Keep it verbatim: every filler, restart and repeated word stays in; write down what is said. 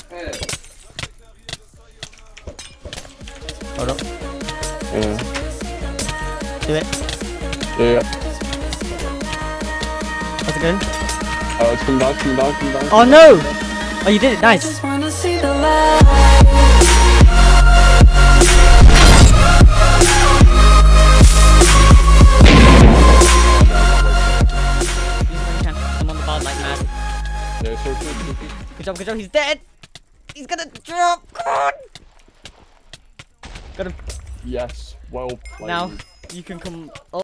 Hold up. Yeah. Do it. Yeah. How's it going? Oh, it's come down, come down, come down. Oh no! Oh, you did it. Nice. Just wanna see the light. I'm on the ball like mad. Yeah, so good. Good job, good job. He's dead. He's gonna drop. Come on. Got him. Yes, well played. Now you can come. Oh.